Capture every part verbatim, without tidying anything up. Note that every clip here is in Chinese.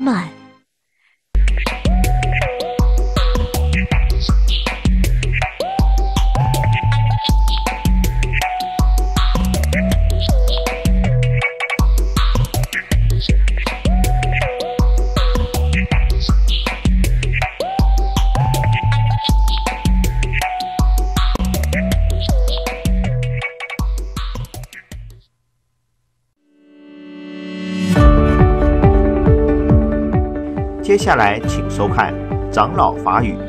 慢。 接下来，请收看长老法语。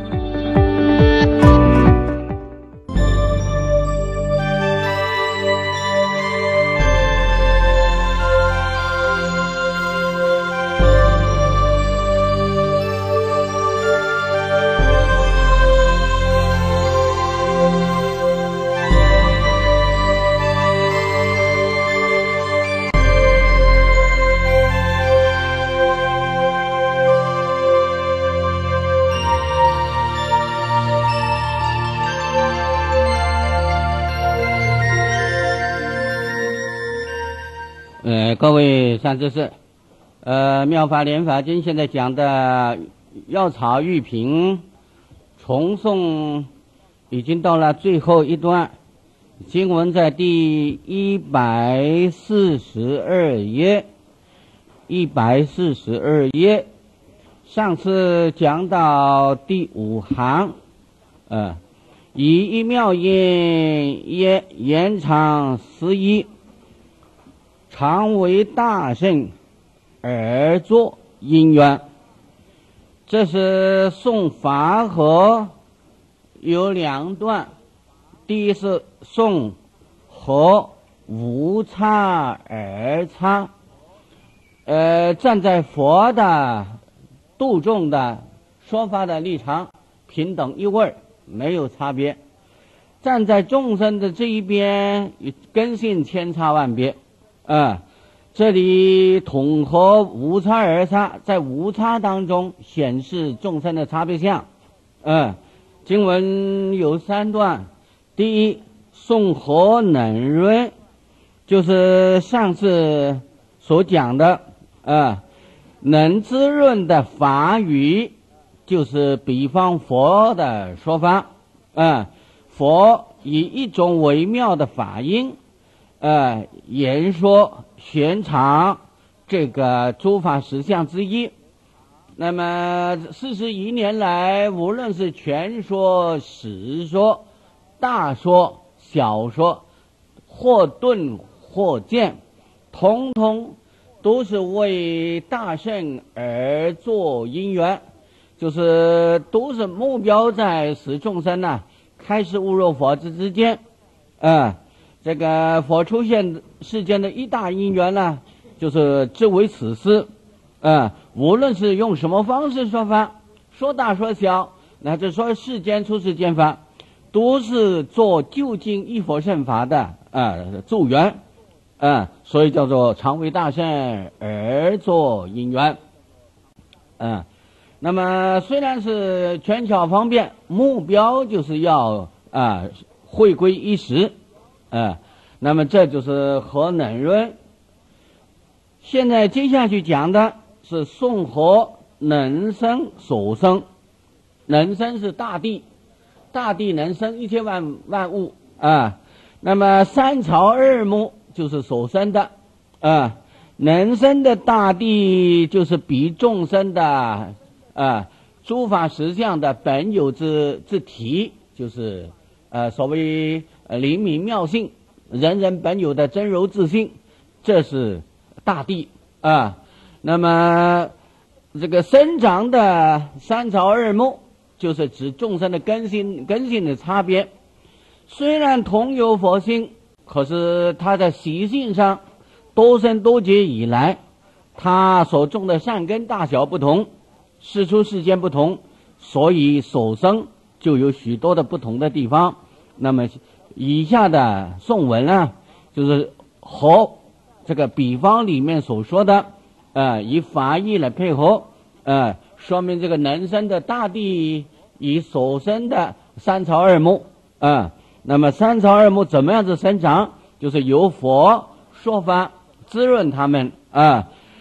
呃，各位善知识，呃，《妙法莲华经》现在讲的药草玉品重诵已经到了最后一段，经文在第一百四十二页，一百四十二页。上次讲到第五行，呃，以一妙音延延长十一。常为大圣而作因缘，这是颂法和有两段。第一是颂和无差而差，呃，站在佛的度众的说法的立场，平等一味，没有差别；站在众生的这一边，根性千差万别。啊，这里统合无差而差，在无差当中显示众生的差别相。嗯，经文有三段。第一，颂和能润，就是上次所讲的，啊，能滋润的法语，就是比方佛的说法。啊，佛以一种微妙的法音。呃，言说玄常这个诸法实相之一。那么四十一年来，无论是全说、实说、大说、小说，或顿或渐，统统都是为大圣而作因缘，就是都是目标在使众生呢、啊、开始悟入佛之之间，啊、呃。这个佛出现世间的一大因缘呢，就是知为此事，呃，无论是用什么方式说法，说大说小，乃至说世间出世间法，都是做究竟一佛圣法的呃助缘，呃，所以叫做常为大圣而作因缘，嗯、呃，那么虽然是权巧方便，目标就是要啊、呃、回归一时。呃，那么这就是和能润。现在接下去讲的是颂和能生所生。能生是大地，大地能生一切万万物啊。那么三草二木就是所生的啊，能生的大地就是比众生的啊诸法实相的本有之之体，就是呃所谓呃，灵明妙性，人人本有的真柔自性，这是大地啊。那么这个生长的三草二木，就是指众生的根性根性的差别。虽然同有佛性，可是它的习性上，多生多劫以来，它所种的善根大小不同，世出世间不同，所以所生就有许多的不同的地方。那么以下的颂文呢，就是和这个比方里面所说的，呃，以法义来配合，呃，说明这个能生的大地以所生的三草二木，啊、呃，那么三草二木怎么样子生长？就是由佛说法滋润他们啊、呃。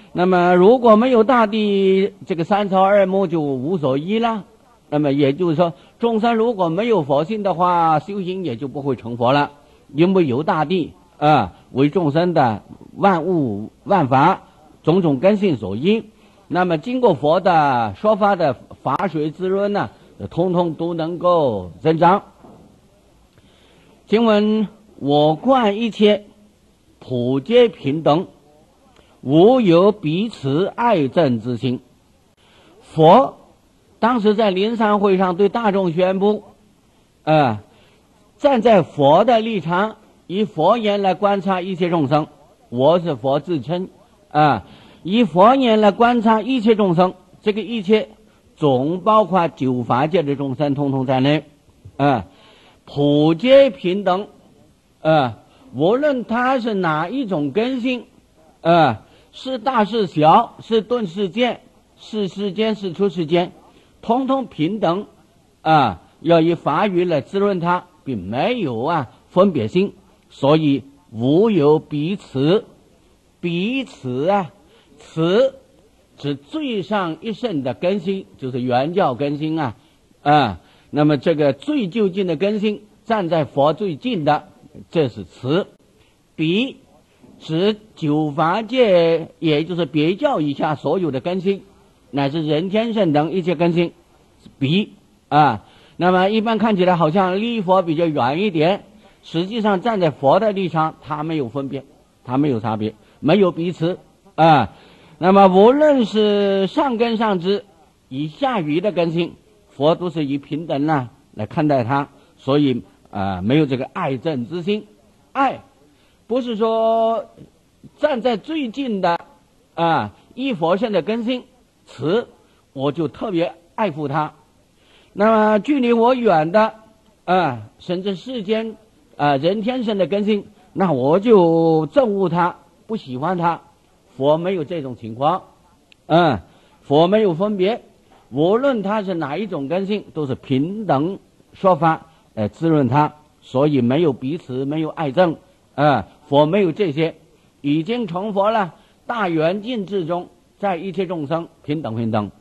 那么如果没有大地，这个三草二木就无所依了。那么也就是说，众生如果没有佛性的话，修行也就不会成佛了，因为有大地啊、呃、为众生的万物万法种种根性所依。那么经过佛的说法的法水滋润呢，通通都能够增长。经文：我观一切，普皆平等，无有彼此爱憎之心。佛当时在灵山会上对大众宣布，呃，站在佛的立场，以佛言来观察一切众生。我是佛自称啊、呃，以佛言来观察一切众生，这个一切总包括九法界的众生，通通在内啊、呃，普皆平等啊、呃，无论他是哪一种根性啊、呃，是大是小，是顿是渐，是世间是出世间，通通平等啊，要以法语来滋润它，并没有啊分别心，所以无有彼此。彼此啊，此指最上一圣的根性，就是原教根性啊啊。那么这个最就近的根性，站在佛最近的，这是此。彼指九法界，也就是别教以下所有的根性，乃至人天圣等一切根性，彼啊。那么一般看起来好像离佛比较远一点，实际上站在佛的立场，它没有分别，它没有差别，没有彼此啊。那么无论是上根上支以下愚的根性，佛都是以平等呢来看待它，所以啊没有这个爱憎之心。爱不是说站在最近的啊依佛圣的根性，此我就特别爱护他。那么距离我远的啊甚至世间啊人天生的根性，那我就憎恶他，不喜欢他。佛没有这种情况，嗯，佛没有分别，无论他是哪一种根性，都是平等说法来滋润他，所以没有彼此，没有爱憎，啊、嗯，佛没有这些，已经成佛了。大圆镜智中，在一切众生平等平等。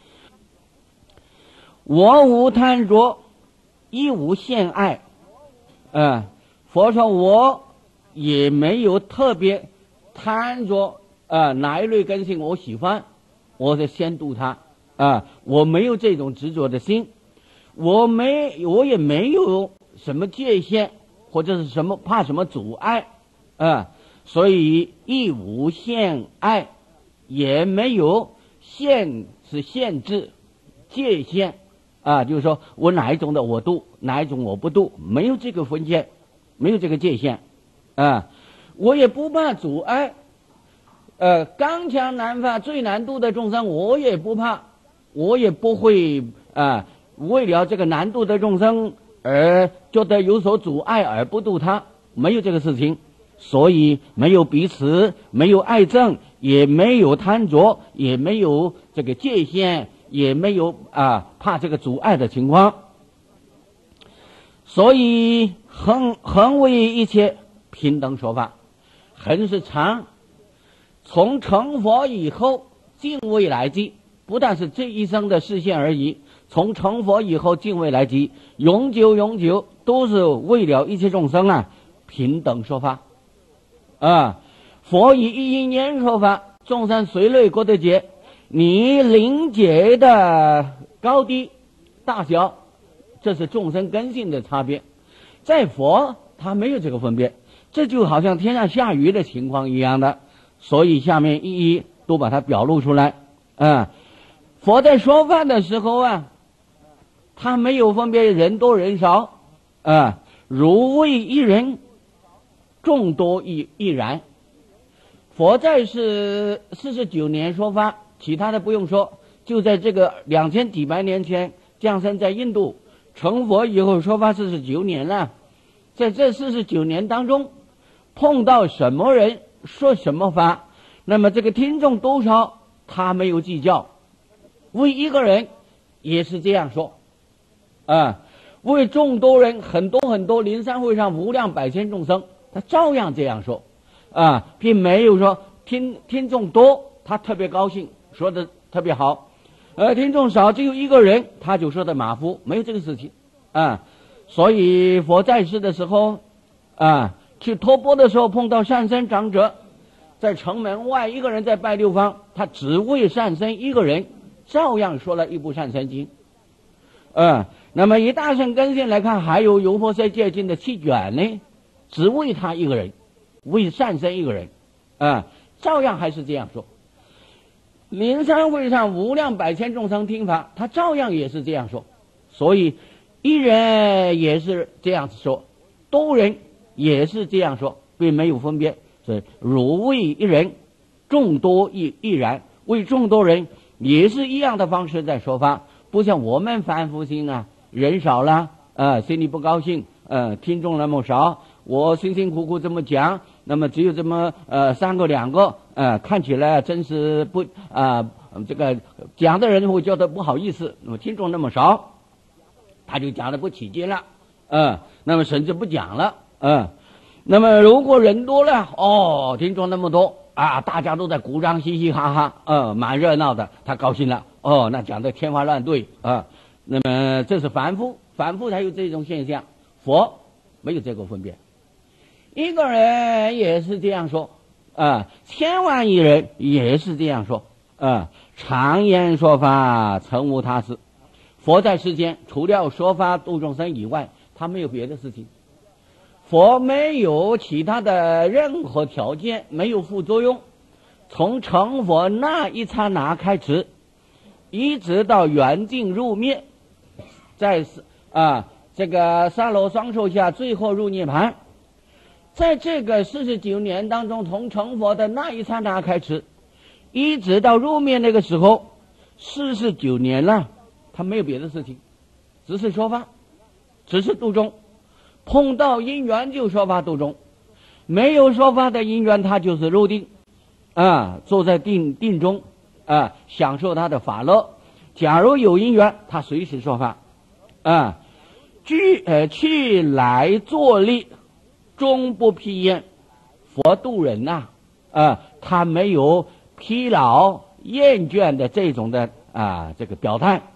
我无贪着，亦无限爱，嗯，佛说我也没有特别贪着。啊、呃，哪一类根性我喜欢，我在先度它啊、呃，我没有这种执着的心，我没，我也没有什么界限或者是什么怕什么阻碍啊、呃，所以亦无限爱，也没有限是限制界限啊、呃，就是说我哪一种的我度，哪一种我不度，没有这个分界，没有这个界限啊、呃，我也不怕阻碍。呃，刚强难发最难度的众生，我也不怕，我也不会啊、呃，为了这个难度的众生而觉得有所阻碍而不度他，没有这个事情，所以没有彼此，没有爱憎，也没有贪着，也没有这个界限，也没有啊、呃、怕这个阻碍的情况，所以恒恒为一切平等说法，恒是常。从成佛以后，尽未来际，不但是这一生的视线而已。从成佛以后，尽未来际，永久永久都是为了一切众生啊平等说法啊。佛以一因缘说法，众生随类各得解。你灵解的高低大小，这是众生根性的差别。在佛，他没有这个分别，这就好像天上下雨的情况一样的。所以下面一一都把它表露出来啊。佛在说法的时候啊，他没有分别人多人少啊，如为一人，众多亦亦然。佛在是四十九年说法，其他的不用说，就在这个两千几百年前降生在印度，成佛以后说法四十九年了。在这四十九年当中，碰到什么人说什么法，那么这个听众多少他没有计较，为一个人也是这样说啊，为众多人很多很多灵山会上无量百千众生，他照样这样说啊，并没有说听听众多他特别高兴，说的特别好。呃，听众少，只有一个人，他就说的马虎，没有这个事情啊。所以佛在世的时候啊，去托钵的时候碰到善生长者，在城门外一个人在拜六方，他只为善生一个人，照样说了一部善生经。呃，那么以大乘根性来看，还有油婆塞戒经的七卷呢，只为他一个人，为善生一个人，啊、呃，照样还是这样说。灵山会上无量百千众生听法，他照样也是这样说。所以一人也是这样子说，多人也是这样说，并没有分别。所以汝为一人，众多亦亦然，为众多人也是一样的方式在说法，不像我们凡夫心啊，人少了，呃，心里不高兴，呃，听众那么少，我辛辛苦苦这么讲，那么只有这么呃三个两个，呃，看起来真是不啊、呃，这个讲的人会觉得不好意思，那么听众那么少，他就讲的不起劲了，呃，那么甚至不讲了，呃，那么如果人多了，哦，听众那么多啊，大家都在鼓掌，嘻嘻哈哈，呃，蛮热闹的，他高兴了，哦，那讲的天花乱坠啊、呃，那么这是凡夫，凡夫才有这种现象，佛没有这个分别。一个人也是这样说啊、呃，千万亿人也是这样说啊、呃，常言说法，曾无他事。佛在世间，除了说法度众生以外，他没有别的事情。佛没有其他的任何条件，没有副作用。从成佛那一刹那开始，一直到圆净入灭，在啊这个三罗双寿下，最后入涅槃。在这个四十九年当中，从成佛的那一刹那开始，一直到入灭那个时候，四十九年了，他没有别的事情，只是说法，只是度众。碰到因缘就说法度众，没有说法的因缘，他就是入定，啊，坐在定定中，啊，享受他的法乐。假如有因缘，他随时说法，啊，去呃去来坐立，终不疲厌。佛度人呐、啊，啊，他没有疲劳厌倦的这种的啊这个表态。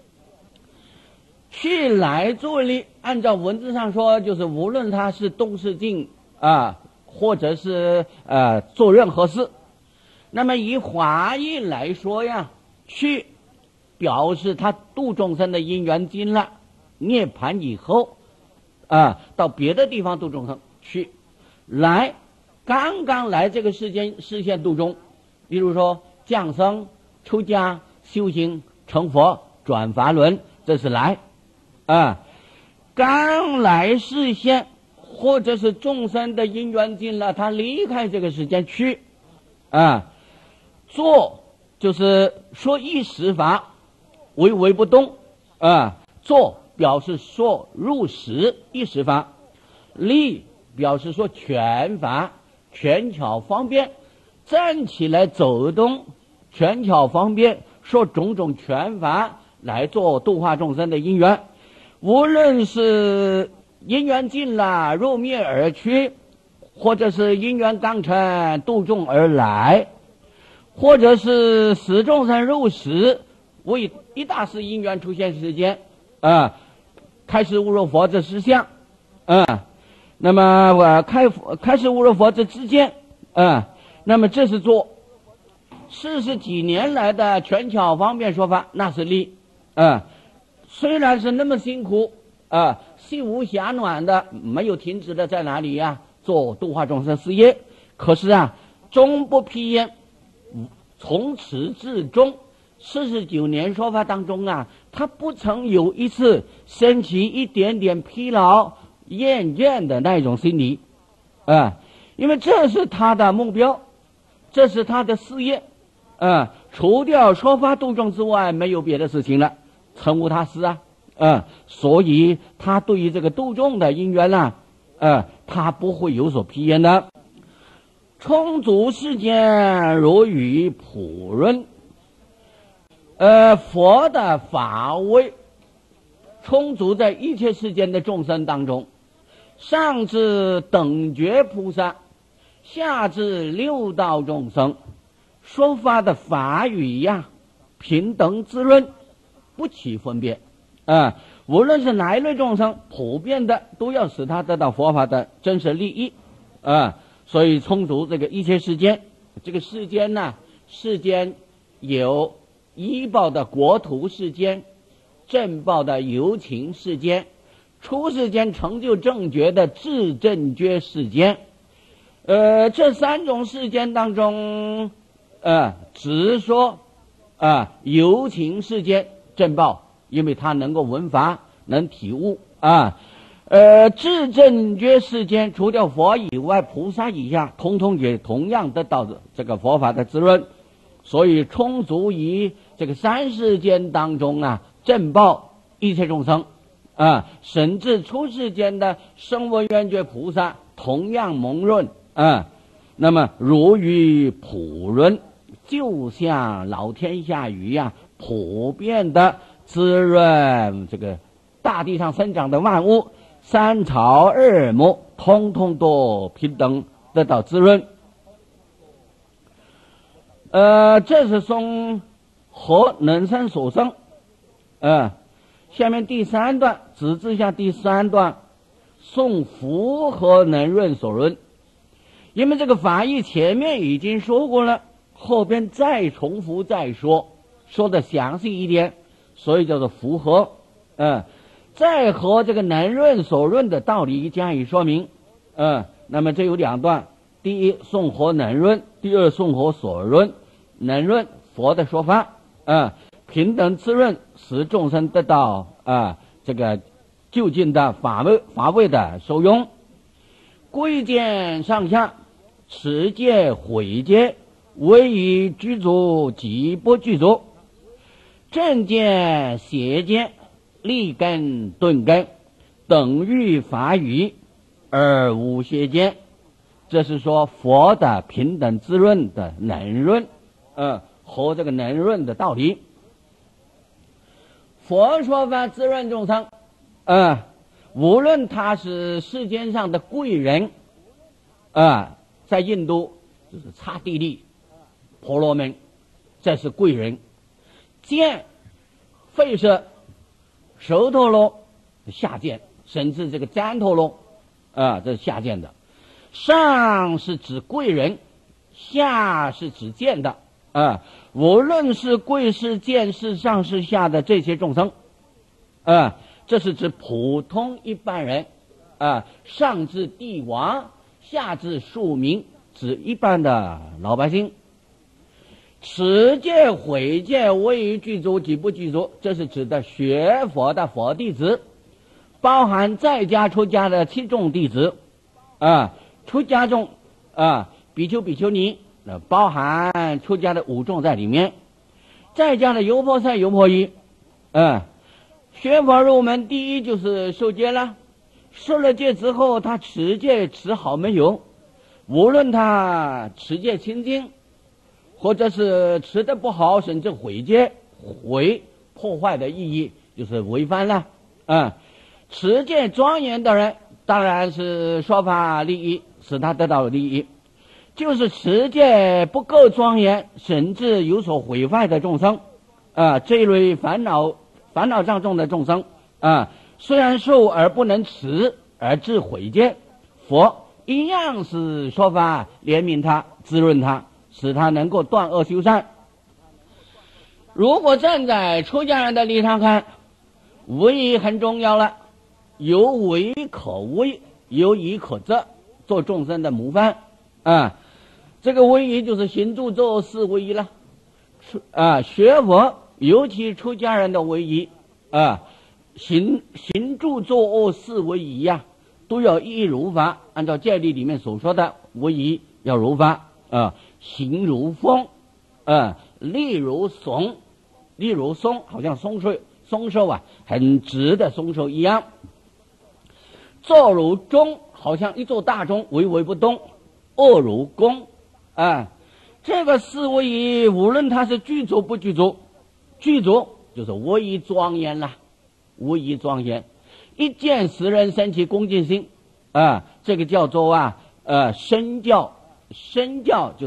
去来坐立，按照文字上说，就是无论他是动是静啊，或者是呃做任何事，那么以华义来说呀，去表示他度众生的因缘尽了，涅槃以后啊，到别的地方度众生去。来，刚刚来这个世间实现度众，比如说降生、出家、修行、成佛、转法轮，这是来。啊，刚来视线，或者是众生的因缘尽了，他离开这个时间去，啊，做就是说一时法，唯唯不动，啊，做表示说入时一时法，立表示说全法，权巧方便，站起来走动，权巧方便，说种种权法来做度化众生的因缘。无论是因缘尽了入灭而去，或者是因缘刚成度众而来，或者是使众生入时，为一大事因缘出现时间啊，开始悟入佛这实相啊，那么我开开始悟入佛这之间啊，那么这是做四十几年来的权巧方便说法，那是力啊。虽然是那么辛苦啊，心无暇暖的，没有停止的在哪里呀、啊？做度化众生事业，可是啊，终不疲厌。从始至终，四十九年说法当中啊，他不曾有一次升起一点点疲劳、厌倦的那种心理啊，因为这是他的目标，这是他的事业啊，除掉说法度众之外，没有别的事情了。曾无他事啊，呃，所以他对于这个度众的因缘呢，呃，他不会有所疲厌的。充足世间如雨普润，呃，佛的法位充足在一切世间的众生当中，上至等觉菩萨，下至六道众生， 说法的法语呀，平等滋润，不起分别啊。无论是哪一类众生，普遍的都要使他得到佛法的真实利益啊。所以充足这个一切世间，这个世间呢，世间有依报的国土世间，正报的有情世间，出世间成就正觉的至正觉世间。呃，这三种世间当中，呃，只说啊、呃、有情世间正报，因为他能够闻法，能体悟啊。呃，至正觉世间，除掉佛以外，菩萨以下，通通也同样得到这个佛法的滋润，所以充足于这个三世间当中啊，正报一切众生啊，甚至出世间的声闻缘觉菩萨同样蒙润啊。那么如于普润，就像老天下雨呀、啊，普遍的滋润这个大地上生长的万物，三草二木通通都平等得到滋润。呃，这是从和能生所生。呃，下面第三段指之下第三段，宋福和能润所润。因为这个法义前面已经说过了，后边再重复再说，说的详细一点，所以叫做符合。嗯，再和这个能润所润的道理加以说明。嗯，那么这有两段，第一宋和能润，第二宋和所润。能润佛的说法，嗯，平等滋润，使众生得到啊这个究竟的法位法位的受用。贵贱上下，持戒毁戒，唯以具足即不具足，正见邪见，立根顿根，等于法语而无邪见。这是说佛的平等滋润的能润，呃，和这个能润的道理。佛说法滋润众生，呃，无论他是世间上的贵人，呃，在印度就是刹帝利、婆罗门，这是贵人；见、吠舍、首陀罗下贱，甚至这个旃陀罗，啊、呃，这是下贱的。上是指贵人，下是指贱的。啊、呃，无论是贵是贱是上是下的这些众生，啊、呃，这是指普通一般人，啊、呃，上至帝王，下至庶民，指一般的老百姓。持戒毁戒，唯于具足即不具足，这是指的学佛的佛弟子，包含在家出家的七众弟子，啊、呃，出家众啊，比丘比丘尼。那包含出家的五众在里面，在家的优婆塞、优婆夷，嗯，学佛入门第一就是受戒了，受了戒之后，他持戒持好没有？无论他持戒清净，或者是持的不好，甚至毁戒，毁破坏的意义就是违反了，嗯，持戒庄严的人，当然是说法利益，使他得到利益。就是持戒不够庄严，甚至有所毁坏的众生，啊、呃，这一类烦恼烦恼障重的众生，啊、呃，虽然受而不能持，而致毁戒，佛一样是说法怜悯他，滋润他，使他能够断恶修善。如果站在出家人的立场看，无疑很重要了，有为可为，有以可责，做众生的模范，啊、呃。这个唯一就是行住坐四唯一了，啊，学佛尤其出家人的唯一啊，行行住坐卧四唯一呀、啊，都要一如法，按照戒律里面所说的唯一要如法啊，行如风，啊，立如松，立如松，好像松树松树啊，很直的松树一样，坐如钟，好像一座大钟巍巍不动，卧如弓。啊，这个四唯一，无论它是具足不具足，具足就是唯一庄严啦，唯一庄严，一见十人生起恭敬心，啊，这个叫做啊，呃，身教，身教就是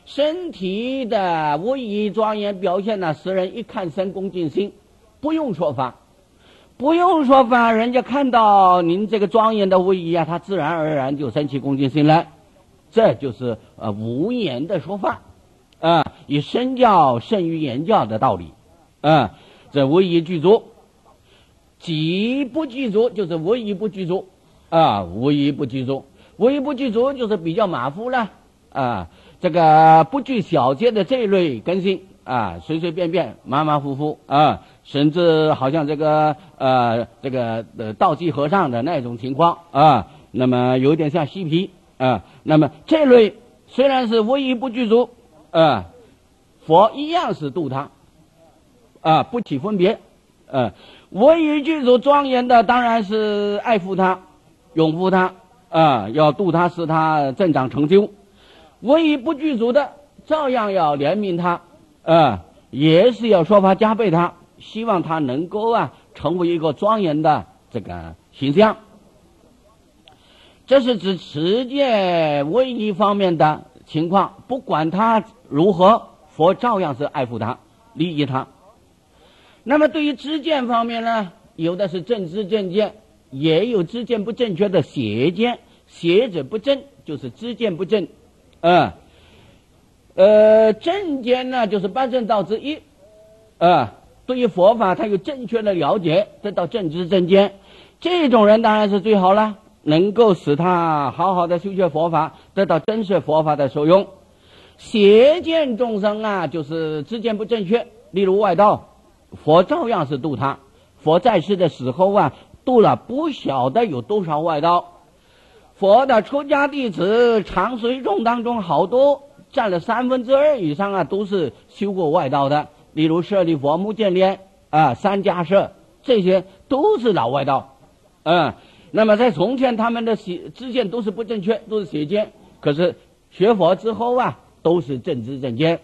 身体的威仪庄严表现呢，使人一看生恭敬心，不用说法，不用说法，人家看到您这个庄严的威仪啊，他自然而然就生起恭敬心来。这就是呃无言的说法，啊、呃，以身教胜于言教的道理，啊、呃，这威仪具足，己不具足就是威仪不具足，啊、呃，威仪不具足，威仪不具足就是比较马虎了，啊、呃，这个不具小节的这一类根性啊、呃，随随便便马马虎虎啊、呃，甚至好像这个呃这个呃道济和尚的那种情况啊、呃，那么有点像嬉皮。啊，那么这类虽然是威仪不具足，啊，佛一样是度他，啊，不起分别，啊，威仪具足庄严的当然是爱护他，拥护他，啊，要度他使他增长成就；威仪不具足的，照样要怜悯他，啊，也是要说法加倍他，希望他能够啊成为一个庄严的这个形象。这是指持戒威仪方面的情况，不管他如何，佛照样是爱护他，利益他。那么对于知见方面呢，有的是正知正见，也有知见不正确的邪见，邪者不正，就是知见不正。呃呃，正见呢，就是八正道之一。呃，对于佛法，他有正确的了解，得到正知正见，这种人当然是最好了。能够使他好好的修学佛法，得到真实佛法的受用。邪见众生啊，就是知见不正确，例如外道，佛照样是度他。佛在世的时候啊，度了不晓得有多少外道。佛的出家弟子常随众当中，好多占了三分之二以上啊，都是修过外道的。例如舍利佛、目犍连啊、三迦叶，这些都是老外道，嗯。那么在从前他们的邪知见都是不正确，都是邪见，可是学佛之后啊，都是正知正见。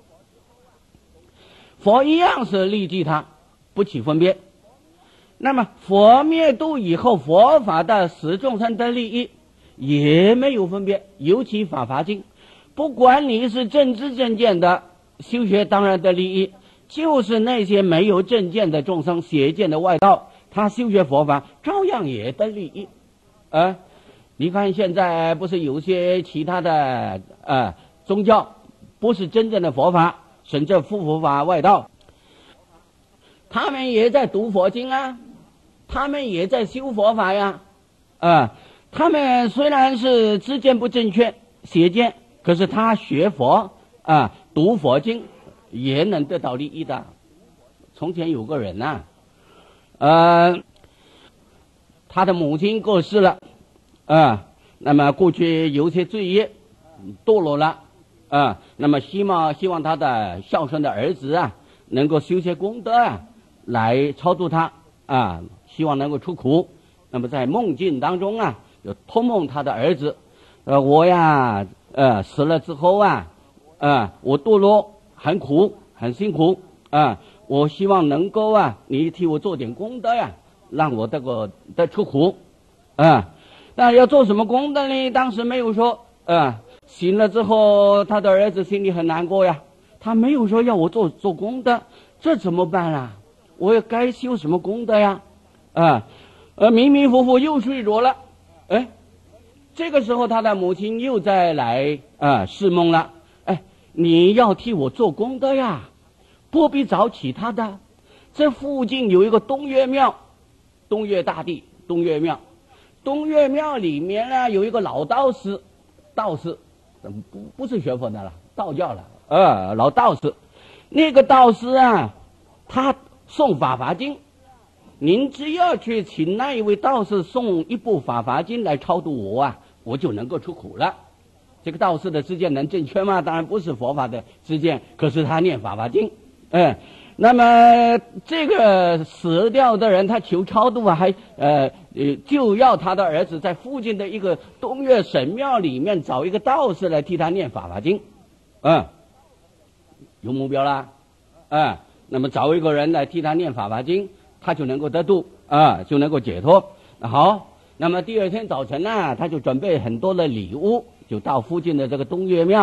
佛一样是利济他，不起分别。那么佛灭度以后，佛法的使众生的利益也没有分别，尤其法华经，不管你是正知正见的修学，当然的利益，就是那些没有正见的众生、邪见的外道，他修学佛法照样也得利益，啊，你看现在不是有些其他的呃宗教不是真正的佛法，甚至复佛法外道，他们也在读佛经啊，他们也在修佛法呀，啊，他们虽然是知见不正确、邪见，可是他学佛啊，读佛经也能得到利益的。从前有个人呐、啊。呃，他的母亲过世了，啊、呃，那么过去有些罪业堕落了，啊、呃，那么希望希望他的孝顺的儿子啊，能够修些功德啊，来超度他啊、呃，希望能够出苦。那么在梦境当中啊，有托梦他的儿子，呃，我呀，呃，死了之后啊，呃，我堕落很苦，很辛苦啊。呃我希望能够啊，你替我做点功德呀，让我这个得出苦，啊，那要做什么功德呢？当时没有说，啊，醒了之后，他的儿子心里很难过呀，他没有说要我做做功德，这怎么办啊？我也该修什么功德呀？啊，呃，迷迷糊糊又睡着了，哎，这个时候他的母亲又再来啊释梦了，哎，你要替我做功德呀。不必找其他的，这附近有一个东岳庙，东岳大帝东岳庙，东岳庙里面呢有一个老道士，道士不不是学佛的了，道教了，呃，老道士，那个道士啊，他诵法华经，您只要去请那一位道士诵一部法华经来超度我啊，我就能够出苦了。这个道士的知见能正确吗？当然不是佛法的知见，可是他念法华经。嗯，那么这个死掉的人，他求超度啊，还呃呃，就要他的儿子在附近的一个东岳神庙里面找一个道士来替他念法华经，嗯，有目标啦，嗯，那么找一个人来替他念法华经，他就能够得度啊，就能够解脱。好，那么第二天早晨呢、啊，他就准备很多的礼物，就到附近的这个东岳庙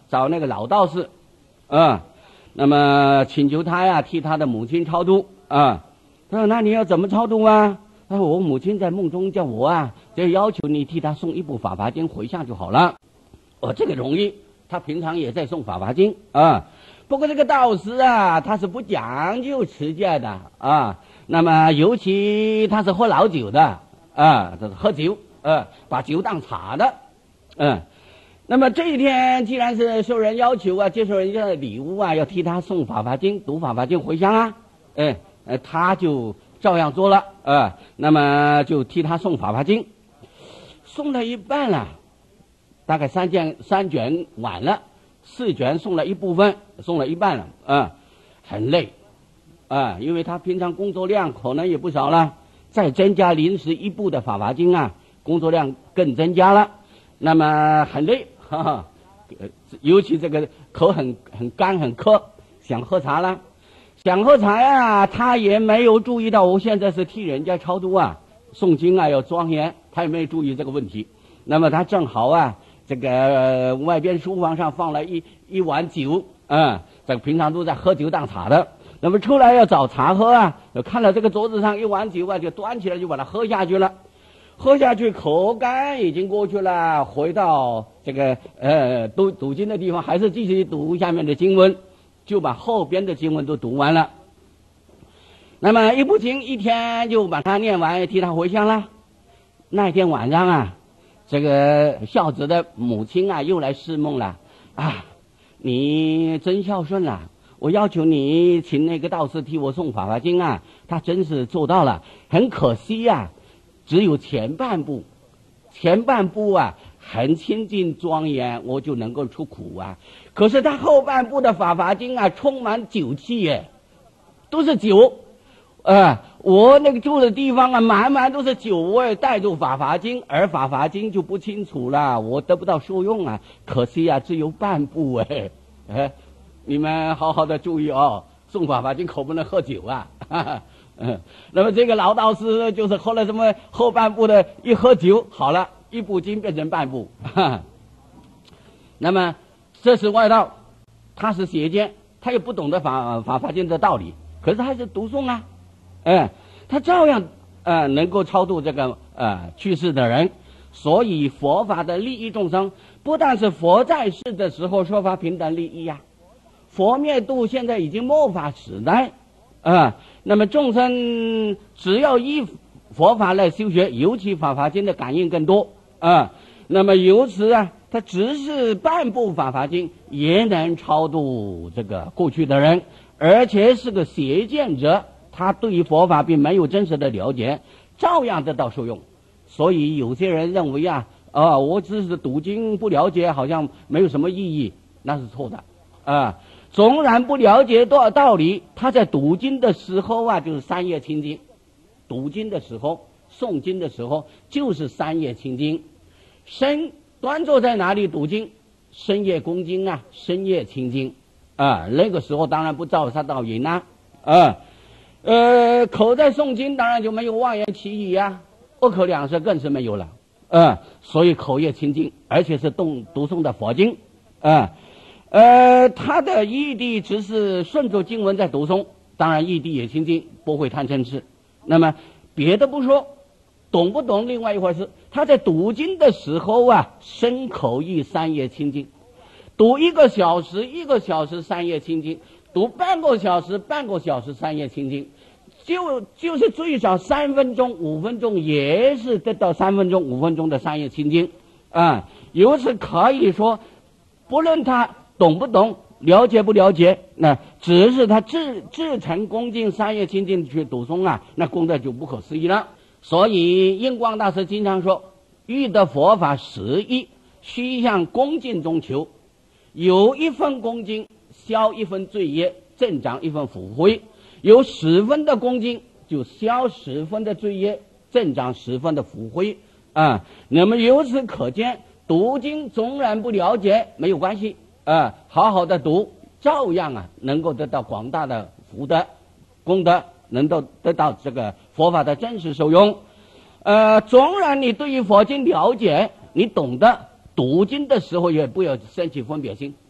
找那个老道士，啊，那么请求他呀替他的母亲超度啊。他说：“那你要怎么超度啊？”他说：“我母亲在梦中叫我啊，就要求你替他送一部《法华经》回向就好了。”哦，这个容易，他平常也在送《法华经》啊。不过这个道士啊，他是不讲究持戒的啊。那么尤其他是喝老酒的啊，这是喝酒，呃，把酒当茶的，嗯。那么这一天既然是受人要求啊，接受人家的礼物啊，要替他送《法华经》、读《法华经》回向啊，哎，呃，他就照样做了啊、呃。那么就替他送《法华经》，送了一半了，大概三卷三卷完了。四卷送了一部分，送了一半了，啊、呃，很累，啊、呃，因为他平常工作量可能也不少了，再增加临时一部的《法华经》啊，工作量更增加了，那么很累，哈哈，尤其这个口很很干很渴，想喝茶了，想喝茶呀，他也没有注意到我现在是替人家超度啊，诵经啊要庄严，他也没有注意这个问题，那么他正好啊。这个、呃、外边书房上放了一一碗酒，嗯，这个平常都在喝酒当茶的，那么出来要找茶喝啊，就看到这个桌子上一碗酒啊，就端起来就把它喝下去了，喝下去口干已经过去了，回到这个呃读读经的地方，还是继续读下面的经文，就把后边的经文都读完了。那么一部经一天就把它念完，替他回向了。那天晚上啊。这个孝子的母亲啊，又来示梦了啊！你真孝顺了，我要求你请那个道士替我送《法华经》啊，他真是做到了。很可惜呀、啊，只有前半部，前半部啊很清净庄严，我就能够出苦啊。可是他后半部的《法华经》啊，充满酒气耶，都是酒。呃，我那个住的地方啊，满满都是酒味，带入《法华经》，而《法华经》就不清楚了，我得不到受用啊，可惜啊，只有半部哎，哎，你们好好的注意哦，送《法华经》可不能喝酒啊，哈哈，嗯，那么这个老道士就是喝了什么后半部的，一喝酒好了，一部经变成半部，哈哈，那么这是外道，他是邪见，他也不懂得法法华经的道理，可是他是读诵啊。哎，他照样呃能够超度这个呃去世的人，所以佛法的利益众生，不但是佛在世的时候说法平等利益呀、啊，佛灭度现在已经末法时代啊、呃，那么众生只要依佛法来修学，尤其《法华经》的感应更多啊、呃，那么由此啊，他只是半部《法华经》也能超度这个过去的人，而且是个邪见者。他对于佛法并没有真实的了解，照样得到受用。所以有些人认为啊，啊，我只是读经不了解，好像没有什么意义，那是错的。啊，纵然不了解多少道理，他在读经的时候啊，就是三业清净；读经的时候、诵经的时候，就是三业清净。深端坐在哪里读经？深夜恭经啊，深夜清净啊。那个时候当然不造杀盗淫啊，啊。呃，口在诵经，当然就没有妄言绮语呀，恶口两舌更是没有了，呃，所以口业清净，而且是动读诵的佛经，啊、呃，呃，他的义谛只是顺着经文在读诵，当然义谛也清净，不会贪嗔痴。那么别的不说，懂不懂另外一回事。他在读经的时候啊，身口意三业清净，读一个小时，一个小时三业清净。读半个小时，半个小时三业清净，就就是最少三分钟、五分钟，也是得到三分钟、五分钟的三业清净啊。由此可以说，不论他懂不懂、了解不了解，那只是他至至诚恭敬三业清净去读诵啊，那功德就不可思议了。所以印光大师经常说：“欲得佛法实义，须向恭敬中求。有一份恭敬，消一分罪业，增长一分福慧；有十分的恭敬，就消十分的罪业，增长十分的福慧啊。那么由此可见，读经纵然不了解没有关系啊，好好的读，照样啊能够得到广大的福德功德，能够得到这个佛法的真实受用。呃，纵然你对于佛经了解，你懂得，读经的时候也不要升起分别心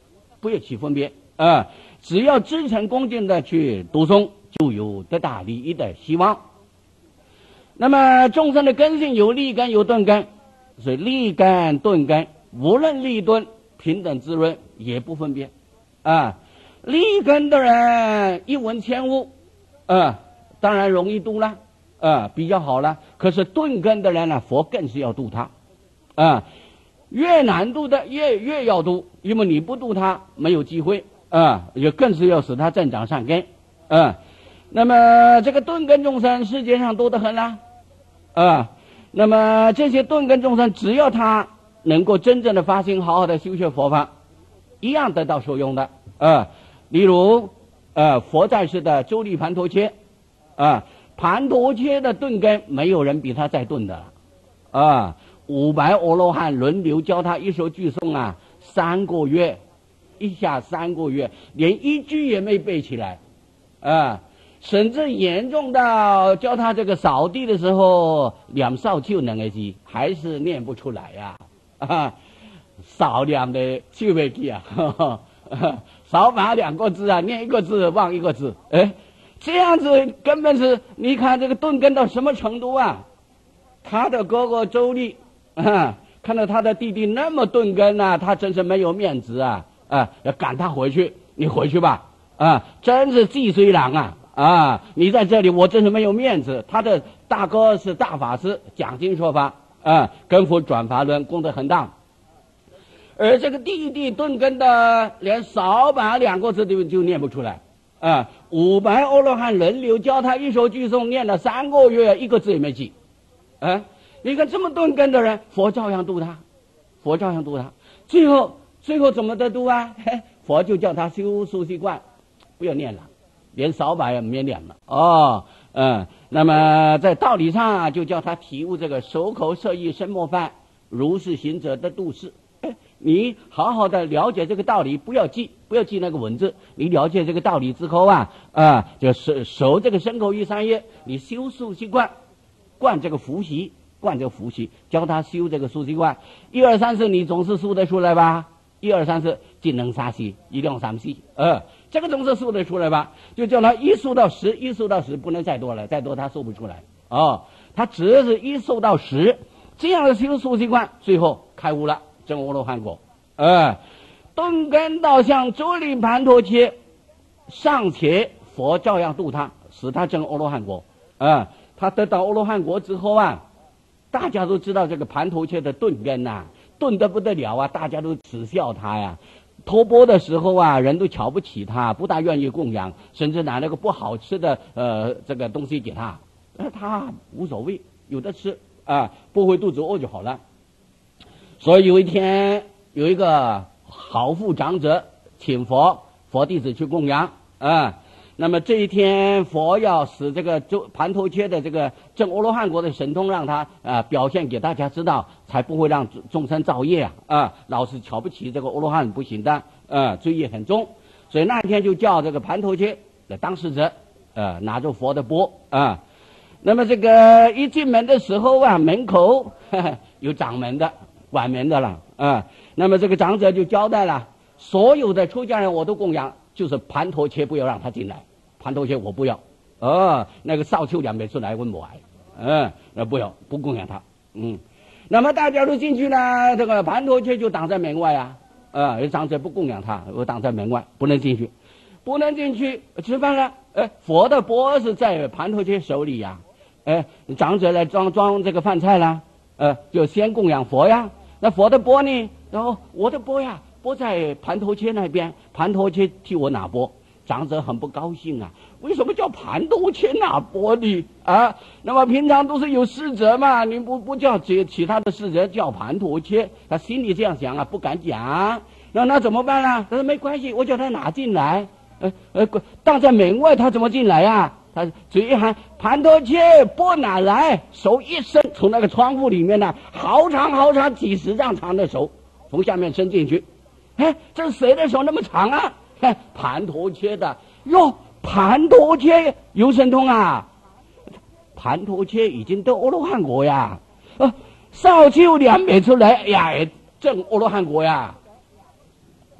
不要起分别啊、呃，只要真诚恭敬的去读诵，就有得大利益的希望。那么众生的根性有立根有钝根，所以立根钝根无论立钝平等滋润，也不分别啊。立根的人一闻千物啊，当然容易度了啊，比较好了。可是钝根的人呢，佛更是要度他啊，越难度的越越要度，因为你不度他没有机会啊，也更是要使他增长善根啊。那么这个钝根众生世界上多得很啦啊，那么这些钝根众生只要他能够真正的发心，好好的修学佛法，一样得到受用的啊。例如呃佛在世的周利盘陀切啊，盘陀切的钝根没有人比他再钝的啊，五百阿罗汉轮流教他一首句诵啊，三个月一下三个月连一句也没背起来啊，甚至严重到教他这个扫地的时候两扫就能个字还是念不出来呀 啊, 啊扫两的就没记啊呵呵扫把两个字啊，念一个字忘一个字，哎，这样子根本是你看这个钝根到什么程度啊？他的哥哥周利啊，看到他的弟弟那么钝根啊，他真是没有面子啊啊，要赶他回去，你回去吧啊，真是既虽然啊啊，你在这里我真是没有面子。他的大哥是大法师，讲经说法啊，跟佛转法轮功德很大。而这个弟弟钝根的连扫把两个字都就念不出来啊！五百阿罗汉轮流教他一首句诵，念了三个月，一个字也没记啊！你看这么钝根的人，佛照样度他，佛照样度他。最后最后怎么得度啊？嘿，佛就叫他修熟习惯，不要念了，连扫把也没念了哦。嗯，那么在道理上、啊、就叫他体悟这个手口色意身莫犯，如是行者的度世。你好好的了解这个道理，不要记，不要记那个文字。你了解这个道理之后啊，啊，就守守这个身口意三业，你修速习惯，惯这个伏习，惯这个伏习，教他修这个速习惯。一二三四，你总是数得出来吧？一二三四，技能三习，一两三习，呃，这个总是数得出来吧？就叫他一数到十，一数到十，不能再多了，再多他数不出来。哦，他只是一数到十，这样的修速习惯，最后开悟了。证阿罗汉果，呃，钝根到像周利盘陀切，尚且佛照样度他，使他证阿罗汉果。啊、呃，他得到阿罗汉果之后啊，大家都知道这个盘陀切的钝根呐、啊，钝得不得了啊，大家都耻笑他呀。托钵的时候啊，人都瞧不起他，不大愿意供养，甚至拿那个不好吃的呃这个东西给他，而他无所谓，有的吃啊，不会肚子饿就好了。所以有一天有一个好富长者请佛佛弟子去供养啊，那么这一天佛要使这个周盘陀切的这个证阿罗汉果的神通让他啊表现给大家知道，才不会让众生造业啊啊，老是瞧不起这个阿罗汉不行的啊，罪业很重。所以那天就叫这个盘陀切来当使者，呃拿着佛的钵啊，那么这个一进门的时候啊，门口呵呵有掌门的管门的了啊，那么这个长者就交代了，所有的出家人我都供养，就是盘陀切不要让他进来，盘陀切我不要，哦，那个少丘两没出来问我爱，嗯，那不要不供养他，嗯，那么大家都进去呢，这个盘陀切就挡在门外啊，啊，长者不供养他，我挡在门外，不能进去，不能进去吃饭了，呃，佛的钵是在盘陀切手里呀、啊，呃，长者来装装这个饭菜啦，呃，就先供养佛呀。那佛的钵呢？然后我的钵呀，钵在盘陀切那边，盘陀切替我拿钵。长者很不高兴啊，为什么叫盘陀切拿钵呢？啊，那么平常都是有侍者嘛，你不不叫其其他的侍者叫盘陀切，他心里这样想啊，不敢讲。那那怎么办呢？他说没关系，我叫他拿进来。呃呃，挡在门外，他怎么进来呀？他嘴一喊盘陀切钵拿来，手一伸，从那个窗户里面呢，好长好长几十丈长的手从下面伸进去。哎，这谁的手那么长啊？哎，盘陀切的哟，盘陀切有神通啊！盘陀切已经得阿罗汉果呀，呃，少丘两美出来，哎呀，证阿罗汉果呀。呃，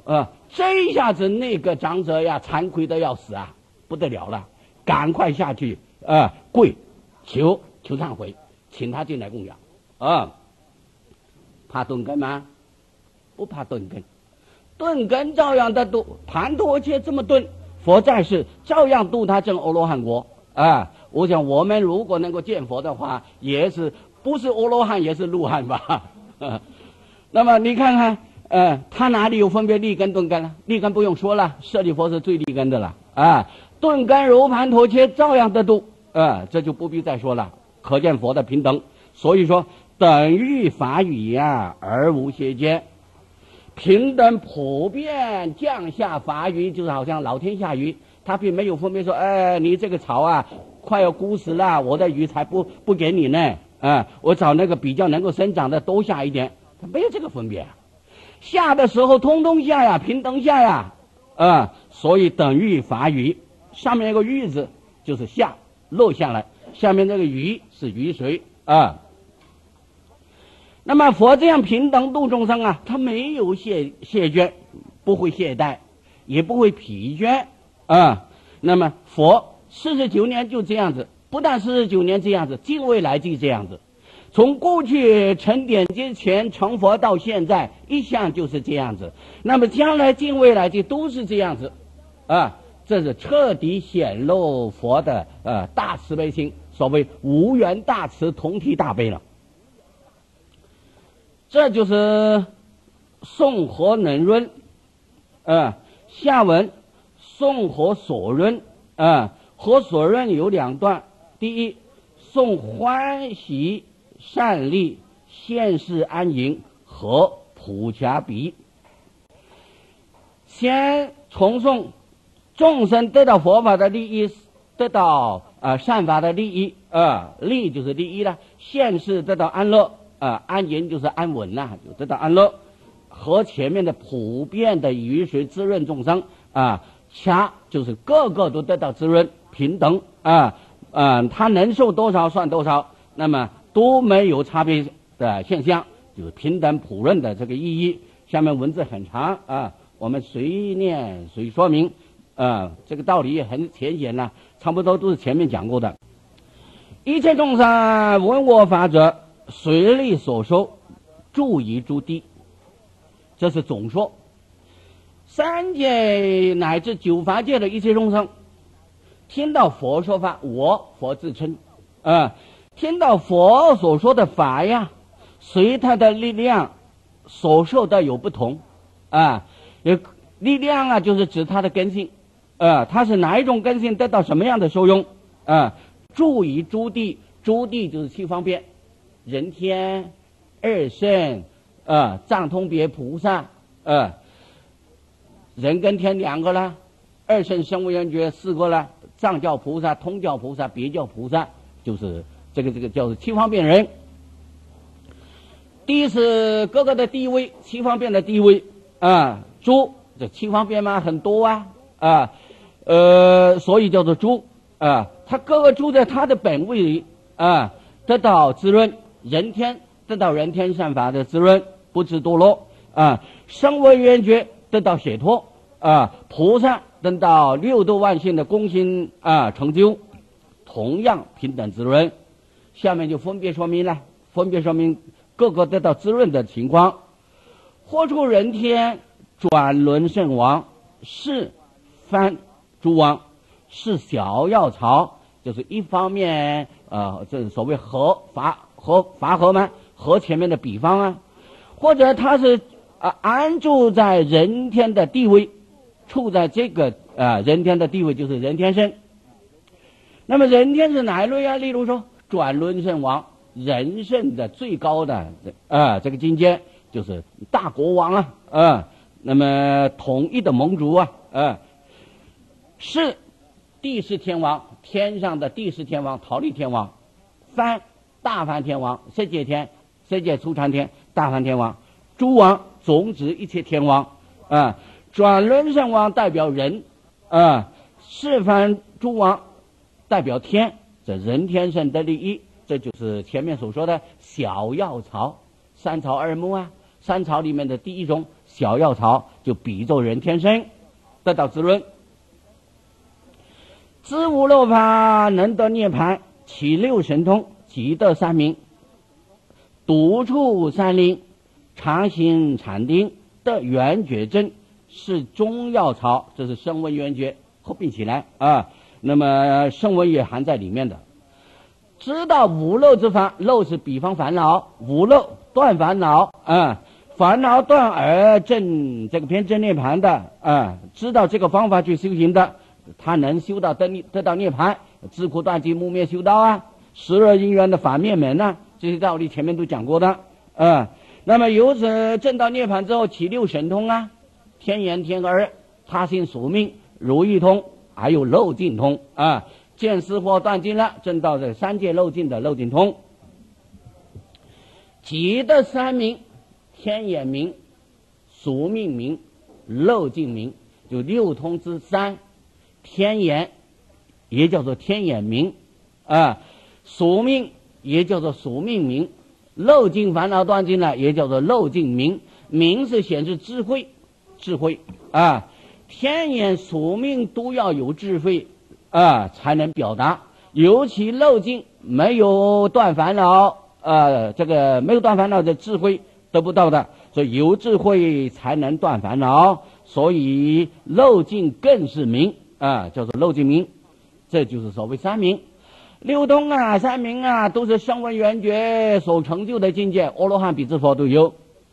这一下子那个长者呀，惭愧的要死啊，不得了了，赶快下去啊、呃、跪求求忏悔，请他进来供养啊。怕顿根吗？不怕顿根，顿根照样的度，盘陀切这么顿，佛在世照样度他证阿罗汉国啊。我想我们如果能够见佛的话，也是不是阿罗汉也是路汉吧、啊、那么你看看呃，他哪里有分别立根顿根了？立根不用说了，舍利佛是最立根的了啊。顿根如盘陀切照样的度啊，这就不必再说了，可见佛的平等。所以说等欲法语呀、啊，而无邪见，平等普遍降下法雨，就是好像老天下雨，他并没有分别说，哎，你这个草啊快要枯死了，我的雨才不不给你呢啊，我找那个比较能够生长的多下一点，他没有这个分别啊。下的时候通通下呀，平等下呀啊，所以等欲法雨，上面那个雨字就是下落下来，下面这个雨是雨水啊。那么佛这样平等度众生啊，他没有懈懈倦，不会懈怠，也不会疲倦啊。那么佛四十九年就这样子，不但四十九年这样子，尽未来际这样子，从过去成点之前成佛到现在，一向就是这样子。那么将来尽未来际都是这样子啊，这是彻底显露佛的呃大慈悲心，所谓无缘大慈，同体大悲了。这就是颂和能润，呃，下文颂和所润，呃，和所润有两段。第一，颂欢喜善利现世安隐和普伽比。先重诵众生得到佛法的利益，得到呃善法的利益，呃，利就是利益了，现世得到安乐。啊，安隐就是安稳呐、啊，就得到安乐，和前面的普遍的雨水滋润众生啊，恰就是个个都得到滋润，平等啊啊，他能受多少算多少，那么都没有差别的现象，就是平等普润的这个意义。下面文字很长啊，我们随念随说明啊，这个道理也很浅显了，差不多都是前面讲过的。一切众生闻我法者，随力所受，住于诸地，这是总说。三界乃至九法界的一切众生，听到佛说法，我佛自称啊，听到佛所说的法呀，随他的力量所受的有不同啊。有力量啊，就是指他的根性啊，他是哪一种根性得到什么样的受用啊？住于诸地，诸地就是七方便。人天、二圣、呃、藏通别菩萨，呃，人跟天两个了，二圣声闻缘觉四个了，藏教菩萨、通教菩萨、别教菩萨，就是这个这个叫做七方便人。第一是各个的地位，七方便的地位啊，诸这七方便嘛很多啊啊，呃，所以叫做诸啊，他各个诸在他的本位里啊得到滋润。人天得到人天善法的滋润，不知堕落啊；声闻缘觉得到解脱啊；菩萨得到六度万行的功行啊成就，同样平等滋润。下面就分别说明了，分别说明各个得到滋润的情况。或出人天，转轮圣王，是梵诸王，是小药草，就是一方面呃，这是所谓合法。和法和吗？和前面的比方啊，或者他是啊安住在人天的地位，处在这个啊人天的地位就是人天圣。那么人天是哪一类啊？例如说转轮圣王，人圣的最高的啊这个境界就是大国王啊啊，那么统一的盟主啊啊，是地势天王，天上的地势天王，忉利天王，梵大梵天王，色界天、色界初禅天、大梵天王，诸王总指一切天王啊。转轮圣王代表人啊，是梵诸王代表天，这人天圣的利益，这就是前面所说的小药草，三草二木啊。三草里面的第一种小药草就比作人天生，得到滋润。知无漏法能得涅盘，其六神通即得三明，独处山林，常行禅定，得圆觉真，是中药草。这是声闻圆觉合并起来啊，那么声闻也含在里面的。知道无漏之法，漏是比方烦恼，无漏断烦恼啊，烦恼断而证这个偏真涅盘的啊，知道这个方法去修行的，他能修到得得到涅盘，自苦断集木灭修道啊，十二因缘的反面门啊，这些道理前面都讲过的啊。那么由此证到涅盘之后，起六神通啊，天眼天耳他心宿命如意通，还有漏尽通啊，见思惑断尽了，证到这三界漏尽的漏尽通，即得三明，天眼明、宿命明、漏尽明，就六通之三。天眼也叫做天眼明啊，宿命也叫做宿命明，漏尽烦恼断尽了也叫做漏尽明。明是显示智慧，智慧啊，天眼宿命都要有智慧啊才能表达，尤其漏尽没有断烦恼呃，这个没有断烦恼的智慧得不到的，所以有智慧才能断烦恼，所以漏尽更是明啊，叫做漏尽明，这就是所谓三明。六通啊，三明啊，都是声闻缘觉所成就的境界，阿罗汉、比丘佛都有。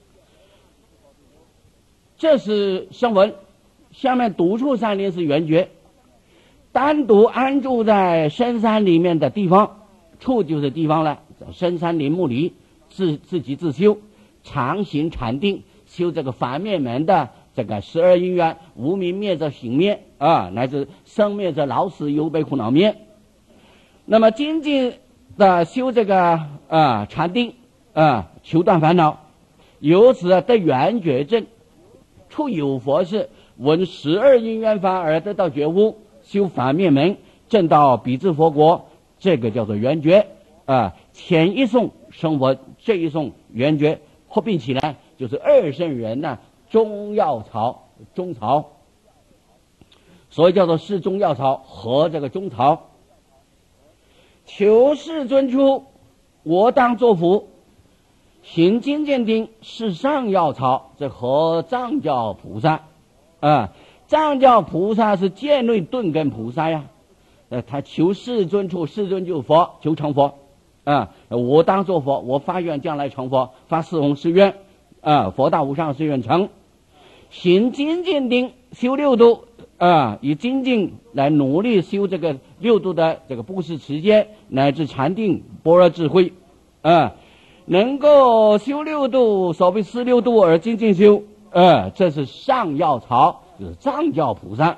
这是声闻，下面独处山林是缘觉，单独安住在深山里面的地方，处就是地方了，深山林木里自自己自修，常行禅定，修这个反面门的这个十二因缘，无明灭则行灭啊，乃至生灭则老死忧悲苦恼灭。那么精进的修这个啊禅定啊，求断烦恼，由此得圆觉证。处有佛事，闻十二因缘法而得到觉悟，修反面门，证到彼至佛国，这个叫做圆觉啊。前一颂声闻，这一颂圆觉，合并起来就是二圣人呢、啊、中药草中草，所以叫做是中药草和这个中草。求世尊出，我当作福。行精进定是上药草，这和藏教菩萨啊，藏教菩萨是见类顿根菩萨呀，呃，他求世尊处，世尊就佛，求成佛啊，我当作佛，我发愿将来成佛，发四弘誓愿啊，佛大无上誓愿成。行精进定修六度啊，以精进来努力修这个六度的这个布施持戒乃至禅定般若智慧啊，能够修六度，所谓四六度而精进修，呃，这是上药草，就是藏教菩萨。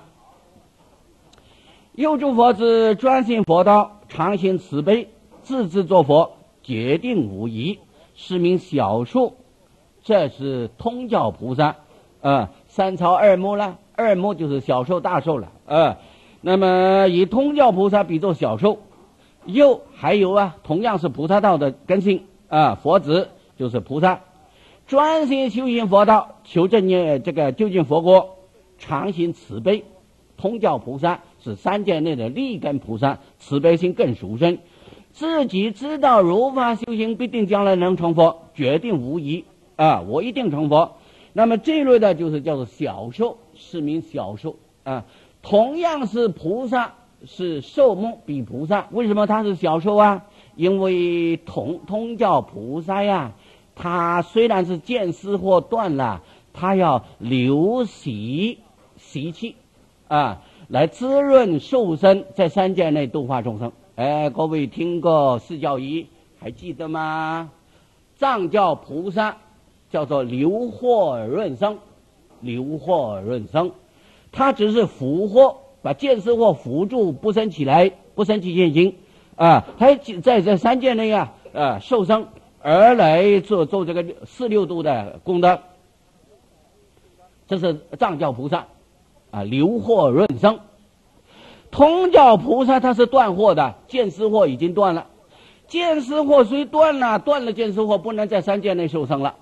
又诸佛之专心佛道，常行慈悲，自自作佛，决定无疑，是名小数。这是通教菩萨，呃，三超二目了，二目就是小寿大寿了，呃，那么以通教菩萨比作小寿。又还有啊，同样是菩萨道的根性啊，佛子就是菩萨，专心修行佛道，求证念这个究竟佛国，常行慈悲。通教菩萨是三界内的立根菩萨，慈悲心更殊胜，自己知道如法修行必定将来能成佛，决定无疑啊，我一定成佛。那么这类的就是叫做小寿，是名小寿啊。同样是菩萨，是寿目比菩萨，为什么他是小寿啊？因为通通教菩萨呀，他虽然是见思惑断了，他要流习习气啊，来滋润受身，在三界内度化众生。哎，各位听过四教仪还记得吗？藏教菩萨叫做流惑润生，流惑润生，他只是伏惑，把见思惑扶住，不生起来，不生起现行啊，他在这三界内啊，啊受生而来做做这个四六度的功德，这是藏教菩萨啊，流惑润生。通教菩萨他是断惑的，见思惑已经断了，见思惑虽断了，断了见思惑不能在三界内受生了，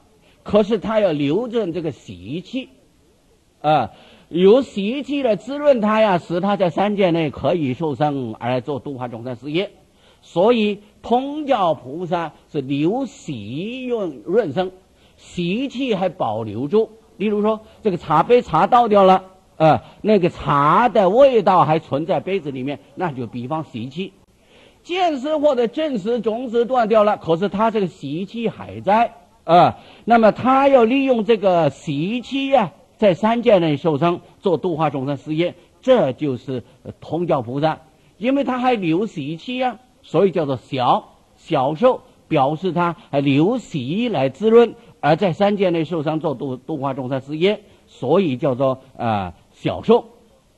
可是他要留着这个习气，啊，由习气来滋润他呀，使他在三界内可以受生而做度化众生事业。所以通教菩萨是留习润润生，习气还保留住。例如说，这个茶杯茶倒掉了，呃，那个茶的味道还存在杯子里面，那就比方习气。见识或者正识种子断掉了，可是他这个习气还在，呃，那么他要利用这个习气呀、啊，在三界内受生，做度化众生事业，这就是通教菩萨，因为他还留习气呀、啊，所以叫做小小受，表示他还留习来滋润。而在三界内受伤做度度化众生事业，所以叫做啊、呃、小受。